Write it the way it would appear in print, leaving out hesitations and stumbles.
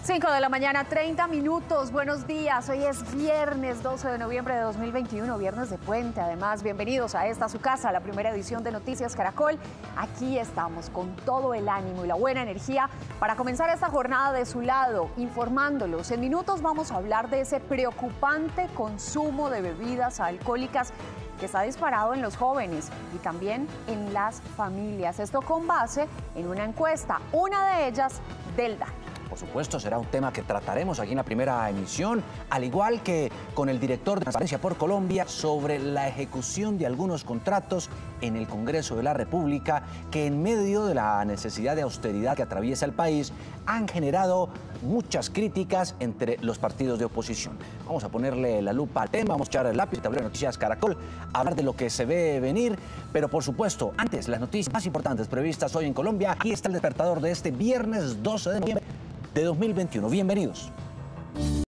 5 de la mañana, 30 minutos. Buenos días. Hoy es viernes 12 de noviembre de 2021, viernes de puente. Además, bienvenidos a esta su casa, la primera edición de Noticias Caracol. Aquí estamos con todo el ánimo y la buena energía para comenzar esta jornada de su lado, informándolos. En minutos vamos a hablar de ese preocupante consumo de bebidas alcohólicas que está disparado en los jóvenes y también en las familias. Esto con base en una encuesta, una de ellas del DANE. Por supuesto, será un tema que trataremos aquí en la primera emisión, al igual que con el director de Transparencia por Colombia sobre la ejecución de algunos contratos en el Congreso de la República que en medio de la necesidad de austeridad que atraviesa el país han generado muchas críticas entre los partidos de oposición. Vamos a ponerle la lupa al tema, vamos a echar el lápiz, tablero de Noticias Caracol, hablar de lo que se ve venir, pero por supuesto, antes, las noticias más importantes previstas hoy en Colombia. Aquí está el despertador de este viernes 12 de noviembre de 2021. Bienvenidos.